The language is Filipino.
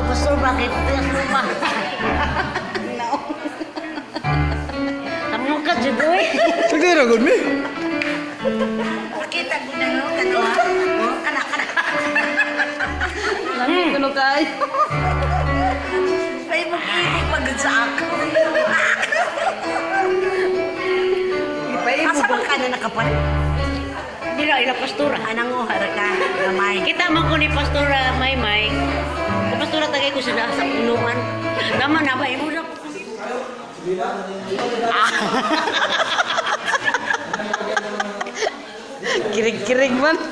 Pastor, bakit tiyak rumah? No. Kamu ka judoy. Sige ra gud mi. Makita ko na no kanawa. Anak. Lami ko no kay. Ay mo kilig pagod sa ako. Asa man ka na nakapan? Dira ila pastora. Anang ohar ka gamay. Kita man ko ni pastora Maymay. Pastora tagay ko sila sa punuan. Naman na ba imo na? Kirig-kirig man.